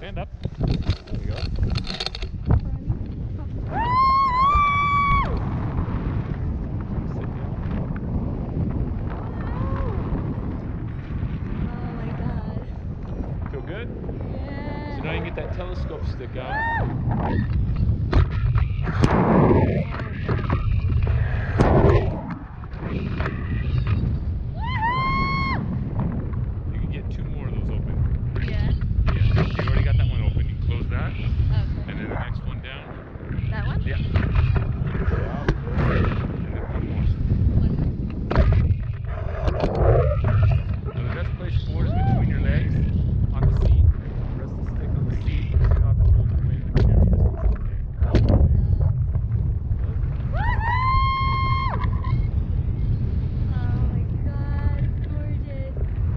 Stand up. There we go. Sit down. Oh my god. Feel good? Yeah. So now you can get that telescope stick out. You can get 2 more of those open. Yeah. Yeah. You already got that one open. You can close that. Okay. And then the next one down. That one? Yeah. Out. And then one more. Now the best place for it is between your legs on the seat. Rest the stick on the seat. So you don't have to hold the wind and carry this. Oh my god, it's gorgeous.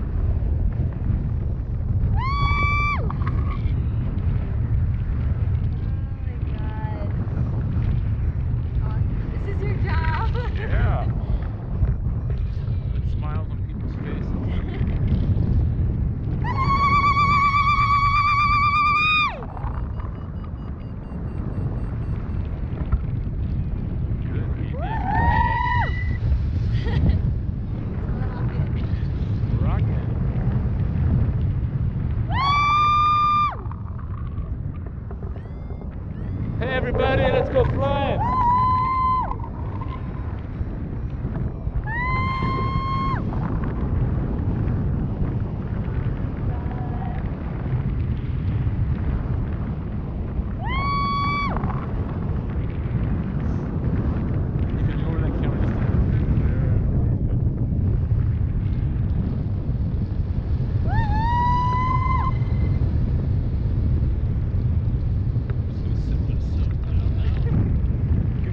Oh my god. Awesome. This is your job. Yeah. Put smiles on people's faces. Good. You did. I like it. Rocket. Hey everybody, let's go flying. You can lower that camera just a little bit. Just gonna sit myself down now.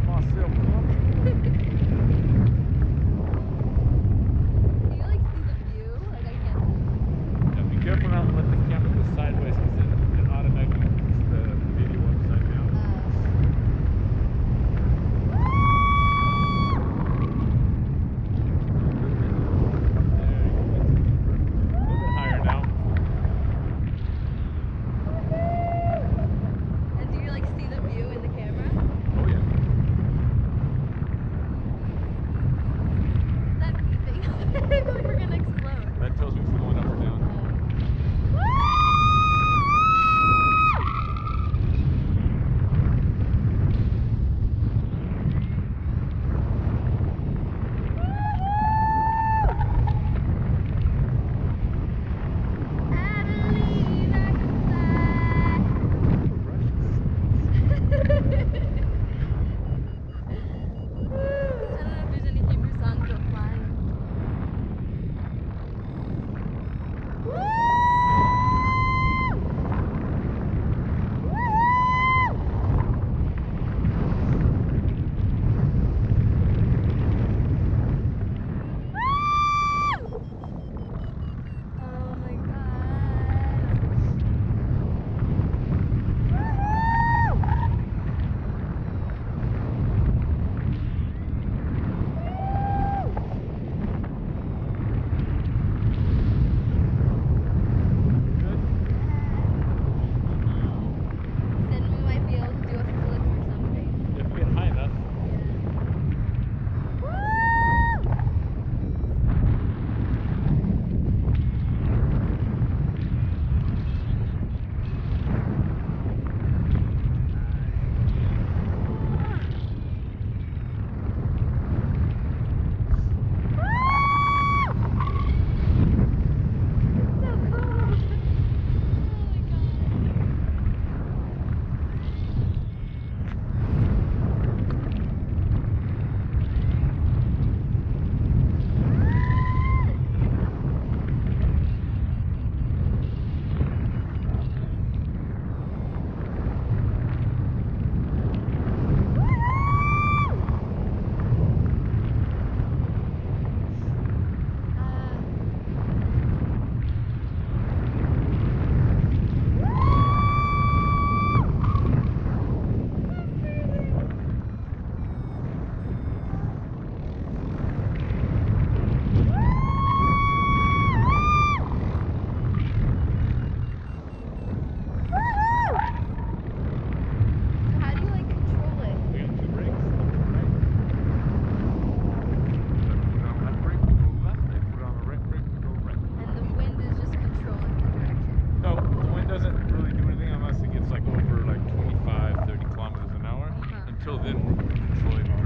until then we're controlling